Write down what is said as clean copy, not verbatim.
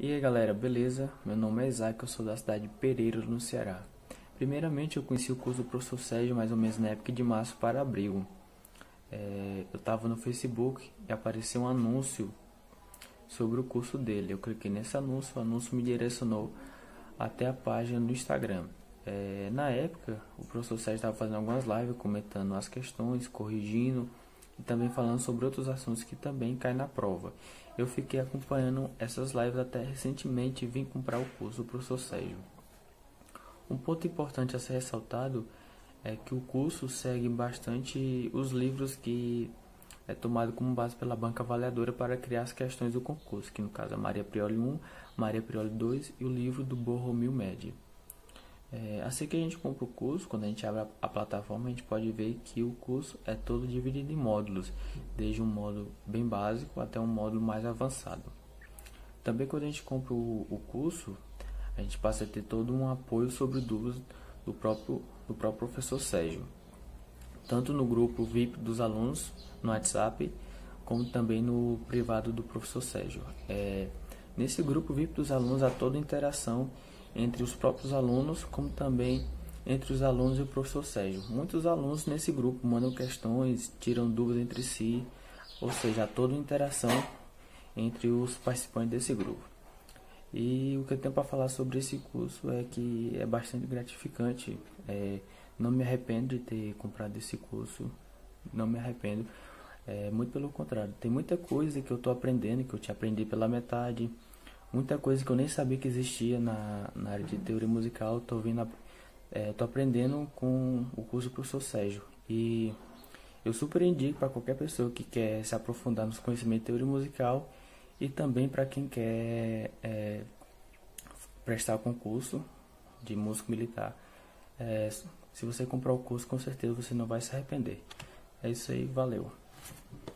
E aí galera, beleza? Meu nome é Isaac, eu sou da cidade de Pereira, no Ceará. Primeiramente eu conheci o curso do professor Sérgio mais ou menos na época de março para abril. Eu estava no Facebook e apareceu um anúncio sobre o curso dele. Eu cliquei nesse anúncio, o anúncio me direcionou até a página no Instagram. Na época, o professor Sérgio estava fazendo algumas lives, comentando as questões, corrigindo e também falando sobre outros assuntos que também caem na prova. Eu fiquei acompanhando essas lives até recentemente vim comprar o curso do professor Sérgio. Um ponto importante a ser ressaltado é que o curso segue bastante os livros que é tomado como base pela banca avaliadora para criar as questões do concurso, que no caso é Maria Prioli 1, Maria Prioli 2 e o livro do Borromil Média. Assim que a gente compra o curso, quando a gente abre a plataforma, a gente pode ver que o curso é todo dividido em módulos, desde um módulo bem básico até um módulo mais avançado. Também quando a gente compra o curso, a gente passa a ter todo um apoio sobre dúvidas do próprio professor Sérgio, tanto no grupo VIP dos alunos, no WhatsApp, como também no privado do professor Sérgio. Nesse grupo VIP dos alunos há toda interação entre os próprios alunos, como também entre os alunos e o professor Sérgio. Muitos alunos nesse grupo mandam questões, tiram dúvidas entre si, ou seja, há toda interação entre os participantes desse grupo. E o que eu tenho para falar sobre esse curso é que é bastante gratificante. Não me arrependo de ter comprado esse curso, não me arrependo. Muito pelo contrário, tem muita coisa que eu estou aprendendo, que eu tinha aprendido pela metade, muita coisa que eu nem sabia que existia na área de teoria musical. Tô aprendendo com o curso do professor Sérgio. E eu super indico para qualquer pessoa que quer se aprofundar nos conhecimentos de teoria musical e também para quem quer prestar concurso de músico militar. Se você comprar o curso, com certeza você não vai se arrepender. É isso aí, valeu!